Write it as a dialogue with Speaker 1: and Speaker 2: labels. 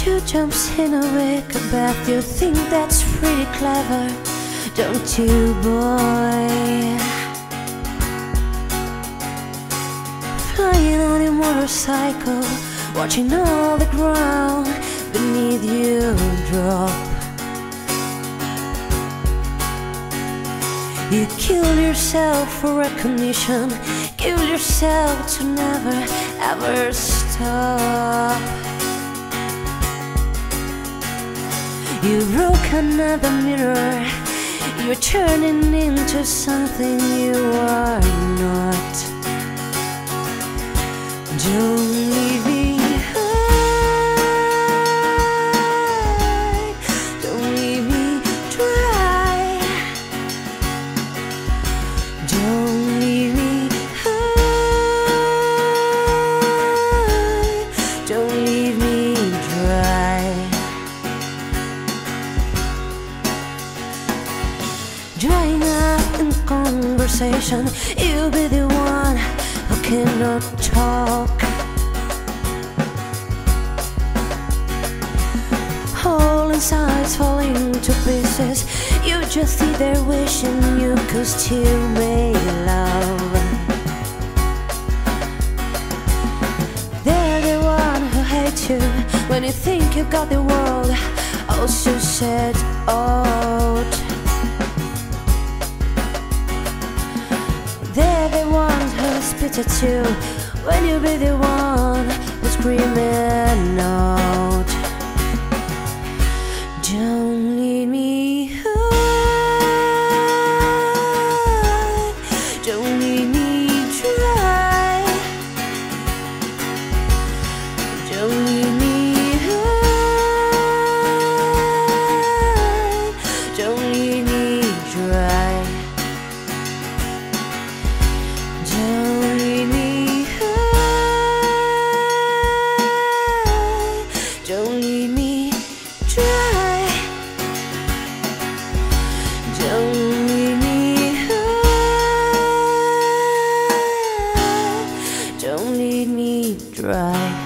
Speaker 1: 2 jumps in a wicker bath. You think that's pretty clever, don't you, boy? Flying on your motorcycle, watching all the ground beneath you drop. You kill yourself for recognition, kill yourself to never ever stop. You broke another mirror, you're turning into something you are not. Don't leave me high, don't leave me dry. Don't leave me high, don't leave me dry. Drying up in conversation, you'll be the one who cannot talk. Whole inside's falling to pieces. You just sit there wishing you could still make love. They're the one who hates you when you think you got the world all so set out. They're the ones who spit at you when you be the one who's screaming out. Don't leave me high, don't leave me dry. Don't leave me high, don't leave me dry. Don't leave me high, don't leave me dry. Don't leave me high, don't leave me dry.